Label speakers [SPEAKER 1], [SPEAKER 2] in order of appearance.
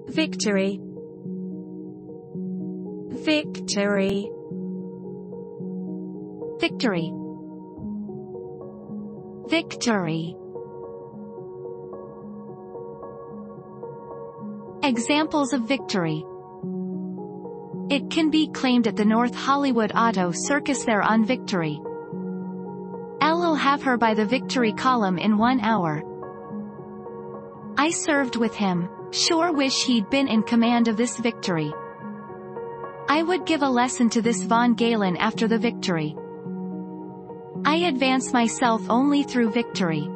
[SPEAKER 1] Victory. Victory.
[SPEAKER 2] Victory. Victory. Examples of victory. It can be claimed at the North Hollywood Auto Circus they're on Victory. I'll have her by the Victory column in 1 hour. I served with him. Sure wish he'd been in command of this Victory. I would give a lesson to this Von Galen after the Victory. I advance myself only through victory.